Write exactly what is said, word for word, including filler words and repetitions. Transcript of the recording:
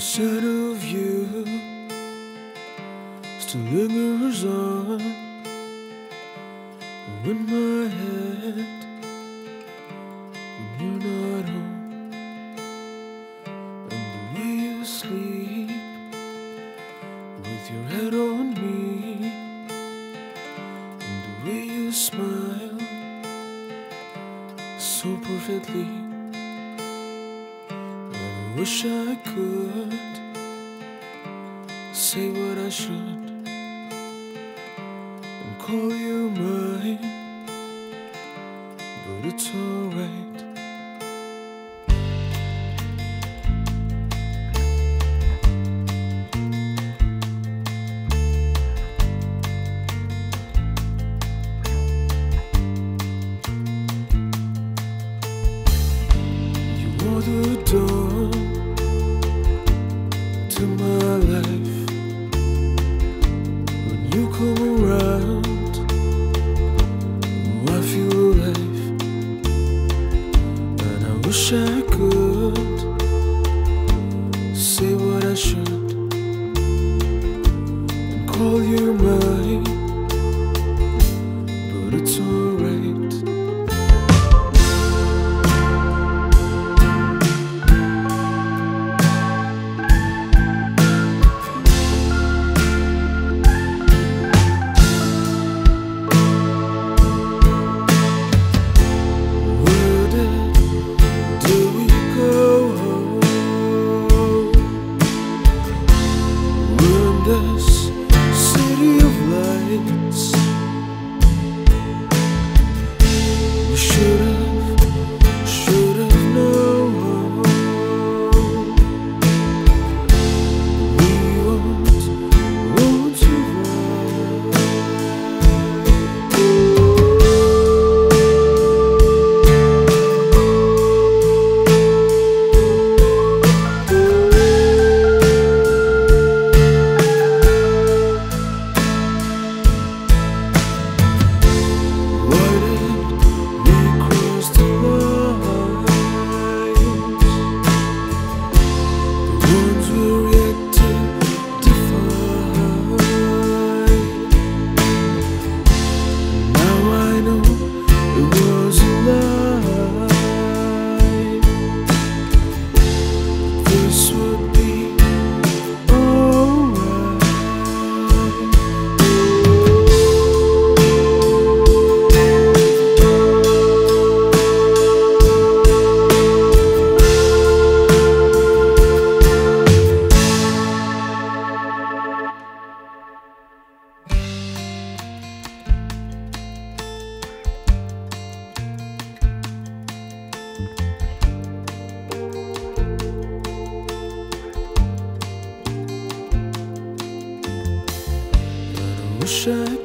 scent of you still lingers on in my head when you're not home, and the way you sleep with your head on me, and the way you smile so perfectly. I wish I could say what I should and call you mine, but it's alright. You are the dawn to my life. When you come around, oh, I feel alive. And I wish I could say what I should and call you mine, but it's alright. City of lights, we should have, should have known. We won't, won't survive. Wish I